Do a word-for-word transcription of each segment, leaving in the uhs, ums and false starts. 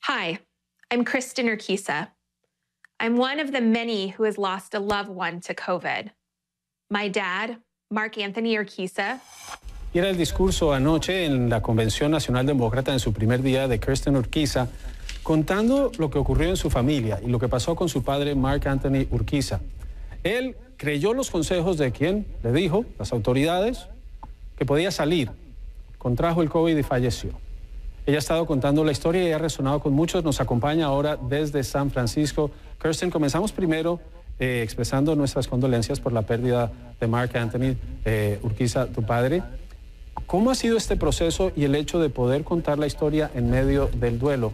Hi, I'm Kristin Urquiza. I'm one of the many who has lost a loved one to COVID. My dad, Mark Anthony Urquiza. Y era el discurso anoche en la Convención Nacional Demócrata en su primer día de Kristin Urquiza, contando lo que ocurrió en su familia y lo que pasó con su padre, Mark Anthony Urquiza. Él creyó los consejos de quien le dijo, las autoridades, que podía salir. Contrajo el COVID y falleció. Ella ha estado contando la historia y ha resonado con muchos. Nos acompaña ahora desde San Francisco. Kristin, comenzamos primero eh, expresando nuestras condolencias por la pérdida de Mark Anthony eh, Urquiza, tu padre. ¿Cómo ha sido este proceso y el hecho de poder contar la historia en medio del duelo?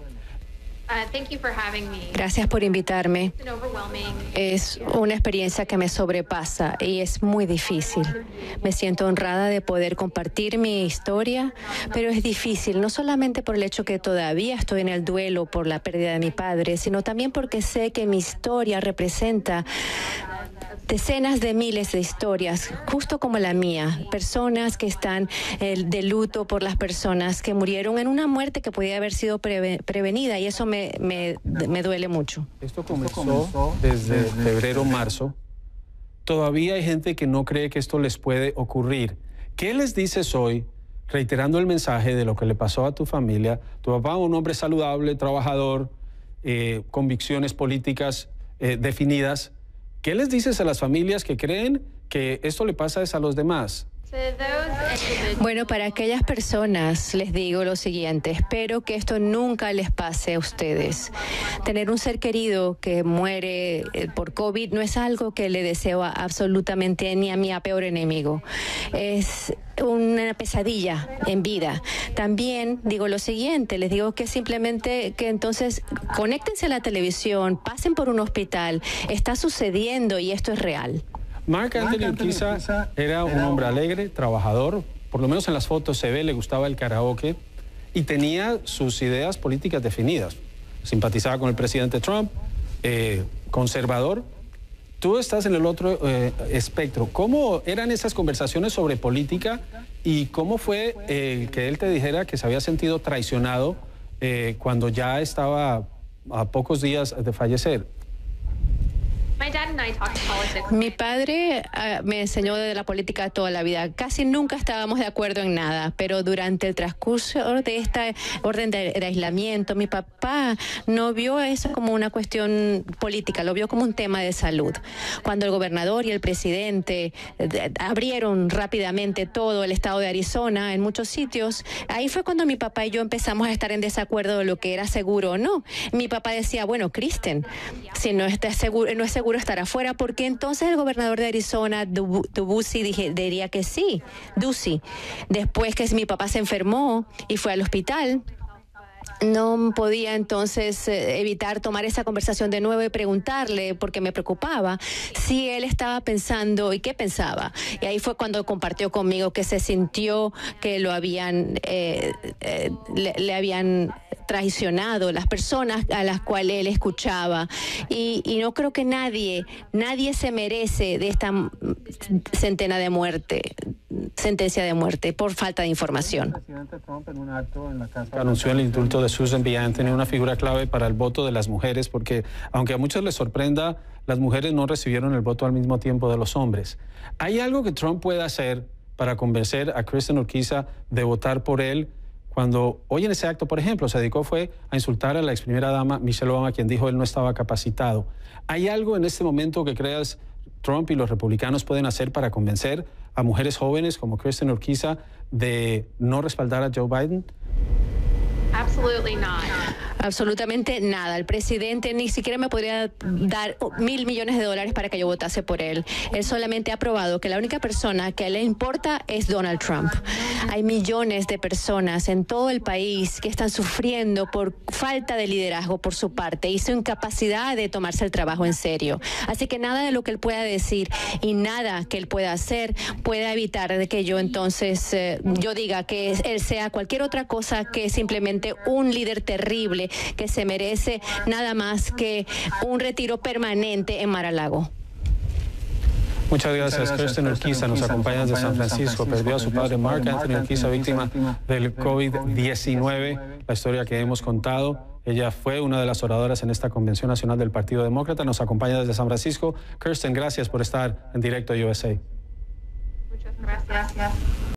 Gracias por invitarme. Es una experiencia que me sobrepasa y es muy difícil. Me siento honrada de poder compartir mi historia, pero es difícil, no solamente por el hecho que todavía estoy en el duelo por la pérdida de mi padre, sino también porque sé que mi historia representa decenas de miles de historias, justo como la mía, personas que están eh, de luto por las personas que murieron en una muerte que podía haber sido preve prevenida, y eso me, me, me duele mucho. Esto comenzó desde febrero, marzo. Todavía hay gente que no cree que esto les puede ocurrir. ¿Qué les dices hoy, reiterando el mensaje de lo que le pasó a tu familia? Tu papá, un hombre saludable, trabajador, eh, convicciones políticas eh, definidas. ¿Qué les dices a las familias que creen que esto le pasa a los demás? Bueno, para aquellas personas les digo lo siguiente: espero que esto nunca les pase a ustedes. Tener un ser querido que muere por COVID no es algo que le deseo absolutamente ni a mi peor enemigo. Es una pesadilla en vida. También digo lo siguiente, les digo que simplemente que entonces conéctense a la televisión, pasen por un hospital, está sucediendo y esto es real. Mark Anthony Urquiza era un hombre alegre, trabajador, por lo menos en las fotos se ve, le gustaba el karaoke y tenía sus ideas políticas definidas. Simpatizaba con el presidente Trump, eh, conservador. Tú estás en el otro eh, espectro. ¿Cómo eran esas conversaciones sobre política y cómo fue eh, que él te dijera que se había sentido traicionado eh, cuando ya estaba a pocos días de fallecer? Mi padre uh, me enseñó de la política toda la vida. Casi nunca estábamos de acuerdo en nada, pero durante el transcurso de esta orden de, de aislamiento, mi papá no vio eso como una cuestión política, lo vio como un tema de salud. Cuando el gobernador y el presidente de, abrieron rápidamente todo el estado de Arizona en muchos sitios, ahí fue cuando mi papá y yo empezamos a estar en desacuerdo de lo que era seguro o no. Mi papá decía, bueno, Kristin, si no está seguro, no es seguro estar afuera, porque entonces el gobernador de Arizona, Ducey, diría que sí, Ducey. Después que mi papá se enfermó y fue al hospital, no podía entonces eh, evitar tomar esa conversación de nuevo y preguntarle, porque me preocupaba, si él estaba pensando y qué pensaba. Y ahí fue cuando compartió conmigo que se sintió que lo habían, eh, eh, le, le habían traicionado las personas a las cuales él escuchaba. Y, y no creo que nadie, nadie se merece de esta centena de muerte, sentencia de muerte por falta de información. El presidente Trump en un acto en la casa anunció el indulto de Susan B. Anthony, una figura clave para el voto de las mujeres, porque aunque a muchos les sorprenda, las mujeres no recibieron el voto al mismo tiempo de los hombres. ¿Hay algo que Trump pueda hacer para convencer a Kristin Urquiza de votar por él, cuando hoy en ese acto, por ejemplo, se dedicó fue a insultar a la ex primera dama Michelle Obama, quien dijo él no estaba capacitado? ¿Hay algo en este momento que creas Trump y los republicanos pueden hacer para convencer a mujeres jóvenes como Kristin Urquiza de no respaldar a Joe Biden? Absolutely not. Absolutamente nada. El presidente ni siquiera me podría dar mil millones de dólares para que yo votase por él. Él solamente ha probado que la única persona que le importa es Donald Trump. Hay millones de personas en todo el país que están sufriendo por falta de liderazgo por su parte y su incapacidad de tomarse el trabajo en serio. Así que nada de lo que él pueda decir y nada que él pueda hacer pueda evitar de que yo entonces eh, yo diga que él sea cualquier otra cosa que simplemente un líder terrible que se merece nada más que un retiro permanente en Mar-a-Lago. Muchas gracias, Kristin Urquiza. Nos acompaña desde San Francisco. Perdió a su padre Mark Anthony Urquiza, víctima del COVID diecinueve. La historia que hemos contado. Ella fue una de las oradoras en esta Convención Nacional del Partido Demócrata. Nos acompaña desde San Francisco. Kristin, gracias por estar en Directo U S A. Muchas gracias.